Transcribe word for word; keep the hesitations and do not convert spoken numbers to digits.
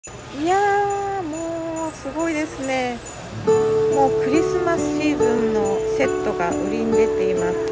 いやー、もうすごいですね。もうクリスマスシーズンのセットが売りに出ています。